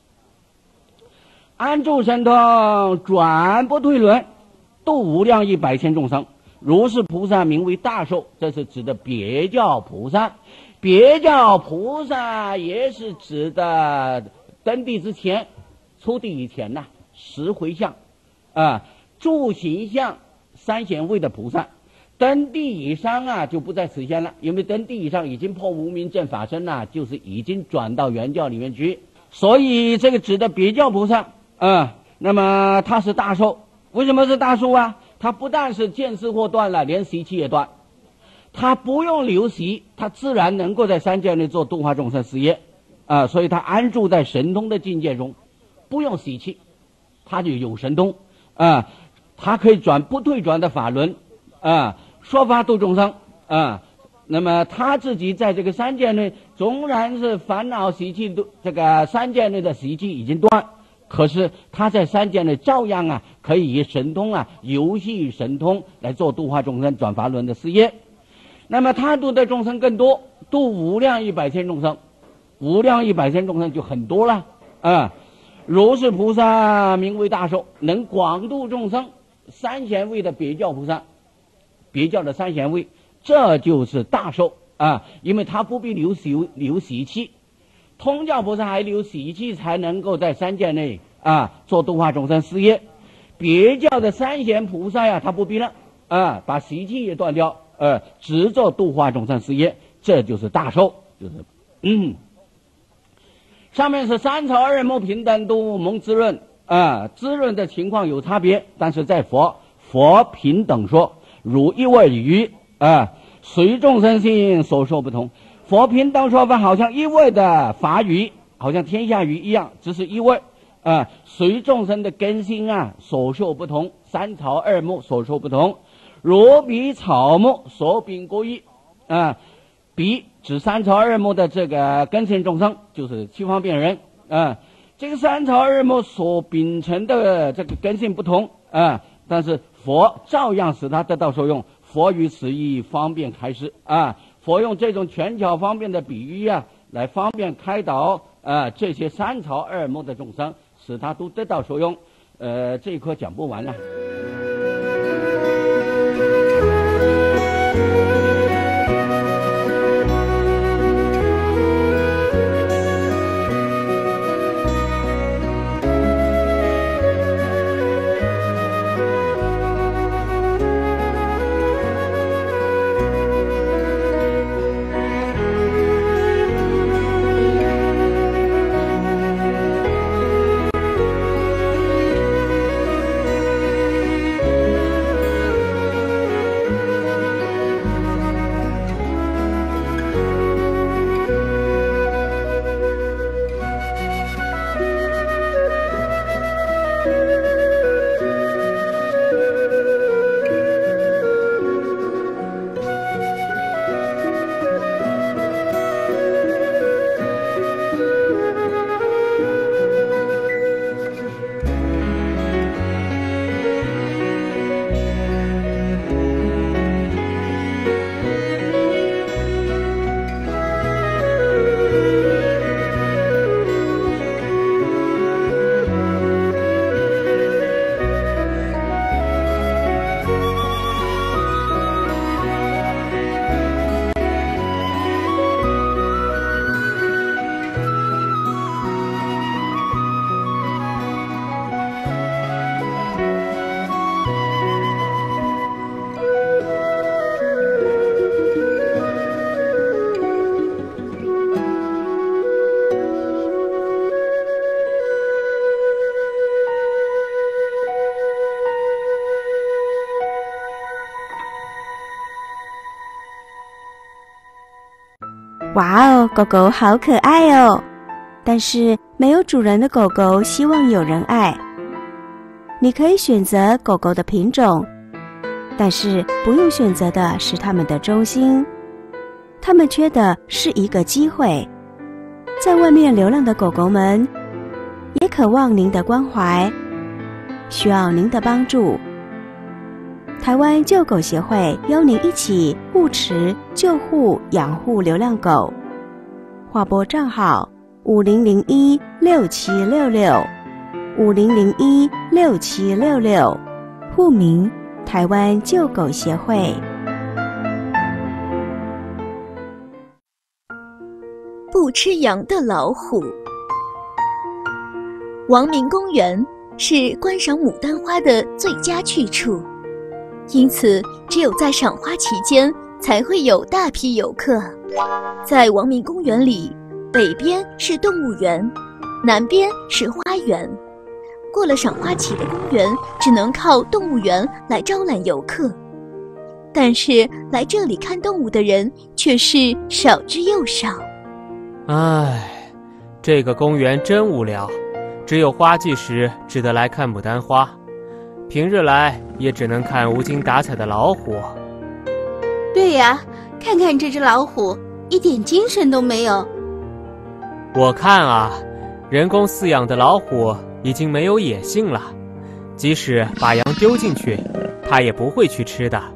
安住神通，转不退轮，度无量亿百千众生。如是菩萨名为大受，这是指的别教菩萨。别教菩萨也是指的登地之前、出地以前呐、啊，十回向啊、住行相三贤位的菩萨。登地以上啊，就不在此限了，因为登地以上已经破无明正法身了，就是已经转到原教里面去，所以这个指的别教菩萨啊、嗯，那么他是大受。为什么是大受啊？他不但是见识或断了，连习气也断，他不用留习，他自然能够在三界内做度化众生事业啊、呃，所以他安住在神通的境界中，不用习气，他就有神通啊、呃，他可以转不退转的法轮啊。呃说法度众生啊，那么他自己在这个三界内，纵然是烦恼习气都这个三界内的习气已经断，可是他在三界内照样啊，可以以神通啊，游戏神通来做度化众生、转法轮的事业。那么他度的众生更多，度无量亿百千众生，无量亿百千众生就很多了啊。如是菩萨名为大受，能广度众生，三贤位的别教菩萨。别教的三贤位，这就是大受啊！因为他不必留习留习气，通教菩萨还留习气，才能够在三界内啊做度化众生事业。别教的三贤菩萨呀，他不必了啊，把习气也断掉，呃，只做度化众生事业，这就是大受，就是嗯。上面是三草二木平等度蒙滋润啊，滋润的情况有差别，但是在佛佛平等说。如一味鱼啊，随众生性所受不同。佛平等说法好像一味的法语，好像天下鱼一样，只是一味啊，随众生的根性啊所受不同，三草二木所受不同。如彼草木所秉故意啊，彼指三草二木的这个根性众生，就是七方便人啊。这个三草二木所秉承的这个根性不同啊，但是佛照样使他得到受用。佛于此意方便开示啊，佛用这种权巧方便的比喻啊，来方便开导啊这些三草二木的众生，使他都得到受用。呃，这一课讲不完了。 哇哦，狗狗好可爱哦！但是没有主人的狗狗希望有人爱。你可以选择狗狗的品种，但是不用选择的是它们的忠心。它们缺的是一个机会。在外面流浪的狗狗们也渴望您的关怀，需要您的帮助。台湾救狗协会邀您一起护持、救护、养护流浪狗。划拨账号五零零一六七六六五零零一六七六六，户名台湾救狗协会。 不吃羊的老虎。王明公园是观赏牡丹花的最佳去处，因此只有在赏花期间才会有大批游客。在王明公园里，北边是动物园，南边是花园。过了赏花期的公园只能靠动物园来招揽游客，但是来这里看动物的人却是少之又少。 唉，这个公园真无聊，只有花季时值得来看牡丹花，平日来也只能看无精打采的老虎。 对呀，看看这只老虎，一点精神都没有。 我看啊，人工饲养的老虎已经没有野性了，即使把羊丢进去，它也不会去吃的。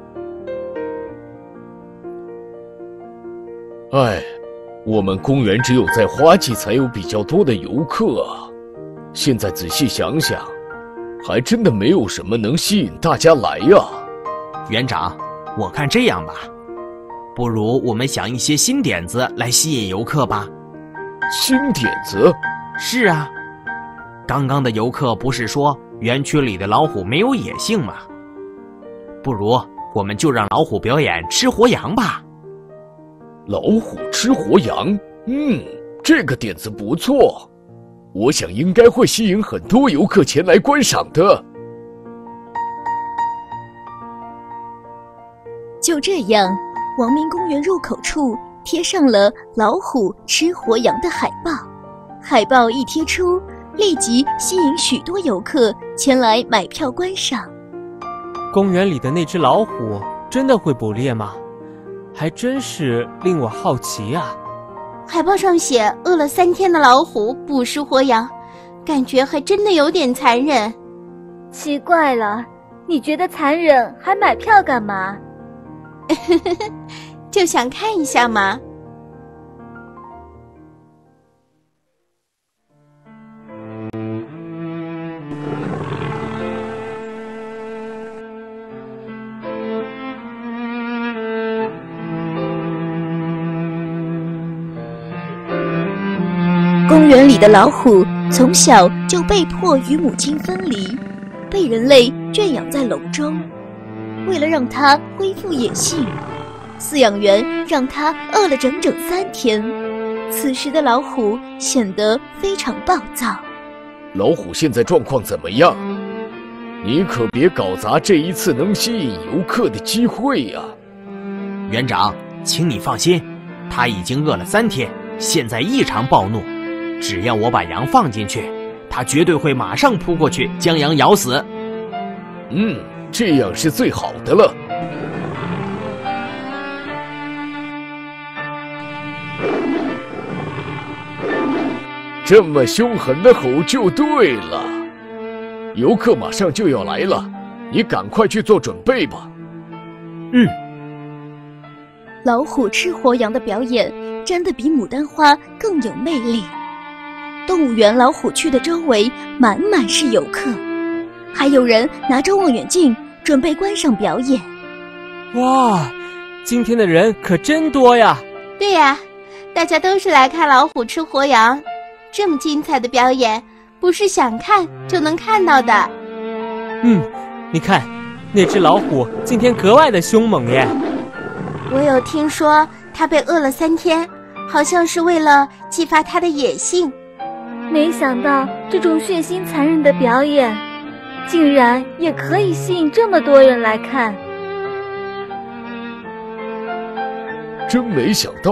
唉，我们公园只有在花季才有比较多的游客啊。现在仔细想想，还真的没有什么能吸引大家来呀。 园长，我看这样吧，不如我们想一些新点子来吸引游客吧。 新点子？ 是啊，刚刚的游客不是说园区里的老虎没有野性吗？不如我们就让老虎表演吃活羊吧。 老虎吃活羊？嗯，这个点子不错，我想应该会吸引很多游客前来观赏的。 就这样，王明公园入口处贴上了老虎吃活羊的海报。海报一贴出，立即吸引许多游客前来买票观赏。 公园里的那只老虎真的会捕猎吗？还真是令我好奇啊。 海报上写饿了三天的老虎捕食活羊，感觉还真的有点残忍。 奇怪了，你觉得残忍还买票干嘛？ 就想看一下嘛。 公园里的老虎从小就被迫与母亲分离，被人类圈养在笼中。为了让它恢复野性，饲养员让它饿了整整三天。此时的老虎显得非常暴躁。 老虎现在状况怎么样？你可别搞砸这一次能吸引游客的机会呀！ 园长，请你放心，它已经饿了三天，现在异常暴怒。只要我把羊放进去，它绝对会马上扑过去将羊咬死。 嗯，这样是最好的了。这么凶狠的吼就对了。游客马上就要来了，你赶快去做准备吧。 嗯。 老虎吃活羊的表演真的比牡丹花更有魅力。动物园老虎区的周围满满是游客，还有人拿着望远镜准备观赏表演。 哇，今天的人可真多呀！ 对呀，大家都是来看老虎吃活羊，这么精彩的表演，不是想看就能看到的。 嗯，你看，那只老虎今天格外的凶猛耶。 我有听说它被饿了三天，好像是为了激发它的野性。 没想到这种血腥残忍的表演，竟然也可以吸引这么多人来看。 真没想到，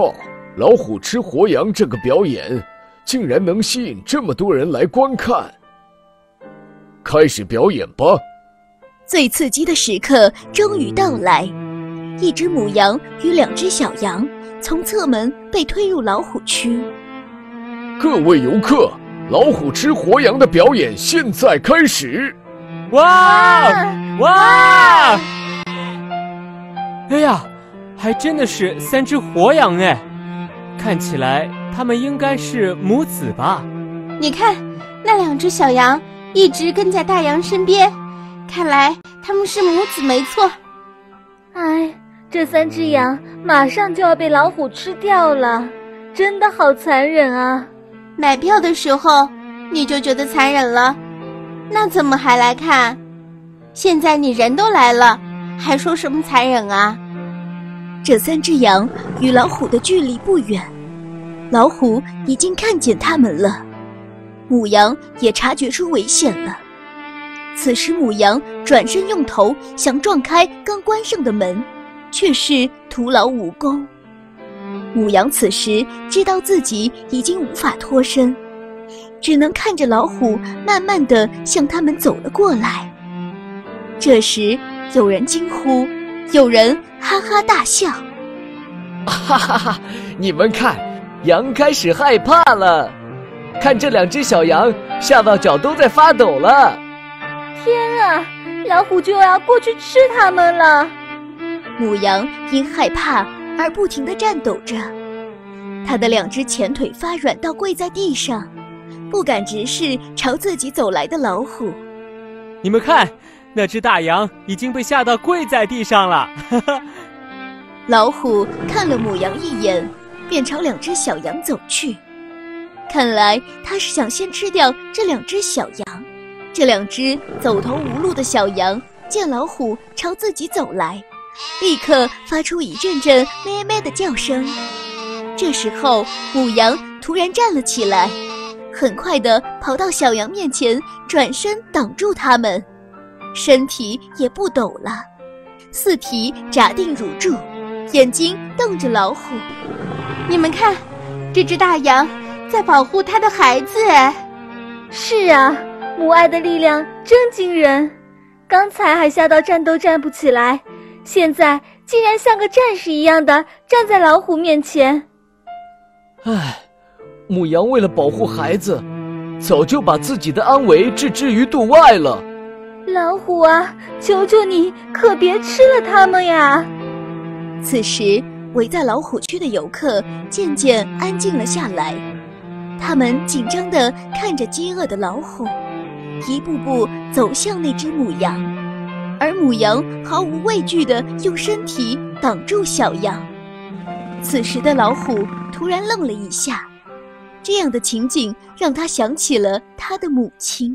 老虎吃活羊这个表演竟然能吸引这么多人来观看。开始表演吧。 最刺激的时刻终于到来，一只母羊与两只小羊从侧门被推入老虎区。 各位游客，老虎吃活羊的表演现在开始。 哇哇！哎呀，还真的是三只活羊哎，看起来它们应该是母子吧？ 你看，那两只小羊一直跟在大羊身边，看来他们是母子没错。 哎，这三只羊马上就要被老虎吃掉了，真的好残忍啊！ 买票的时候你就觉得残忍了，那怎么还来看？现在你人都来了，还说什么残忍啊？ 这三只羊与老虎的距离不远，老虎已经看见它们了，母羊也察觉出危险了。此时母羊转身用头想撞开刚关上的门，却是徒劳无功。母羊此时知道自己已经无法脱身，只能看着老虎慢慢地向他们走了过来。这时有人惊呼，有人哈哈大笑。 哈哈哈！你们看，羊开始害怕了，看这两只小羊吓到脚都在发抖了。 天啊，老虎就要过去吃它们了。 母羊因害怕而不停地颤抖着，它的两只前腿发软到跪在地上，不敢直视朝自己走来的老虎。 你们看，那只大羊已经被吓到跪在地上了。 老虎看了母羊一眼，便朝两只小羊走去。看来他是想先吃掉这两只小羊。这两只走投无路的小羊见老虎朝自己走来，立刻发出一阵阵咩咩的叫声。这时候母羊突然站了起来，很快地跑到小羊面前，转身挡住它们，身体也不抖了，四蹄扎定如柱，眼睛瞪着老虎。 你们看，这只大羊在保护它的孩子。 是啊，母爱的力量真惊人，刚才还吓到站都站不起来，现在竟然像个战士一样的站在老虎面前。 唉，母羊为了保护孩子，早就把自己的安危置之于度外了。 老虎啊，求求你可别吃了它们呀！ 此时围在老虎区的游客渐渐安静了下来，他们紧张地看着饥饿的老虎，一步步走向那只母羊，而母羊毫无畏惧地用身体挡住小羊。此时的老虎突然愣了一下，这样的情景让他想起了他的母亲。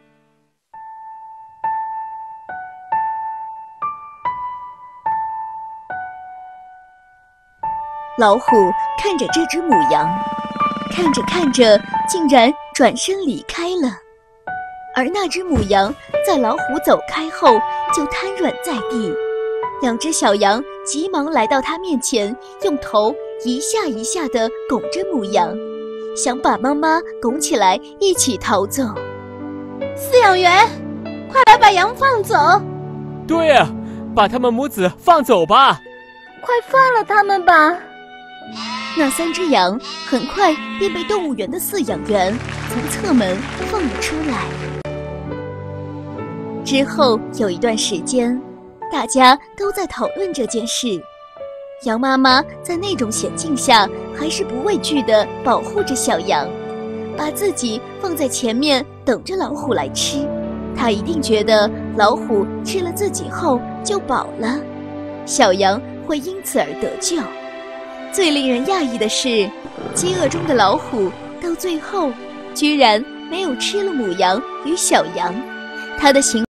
老虎看着这只母羊，看着看着竟然转身离开了，而那只母羊在老虎走开后就瘫软在地。两只小羊急忙来到它面前，用头一下一下地拱着母羊，想把妈妈拱起来一起逃走。 饲养员，快来把羊放走！ 对呀，把他们母子放走吧！ 快放了他们吧！ 那三只羊很快便被动物园的饲养员从侧门放了出来。之后有一段时间，大家都在讨论这件事。羊妈妈在那种险境下还是不畏惧地保护着小羊，把自己放在前面等着老虎来吃。她一定觉得老虎吃了自己后就饱了，小羊会因此而得救。最令人讶异的是，饥饿中的老虎到最后居然没有吃了母羊与小羊，它的行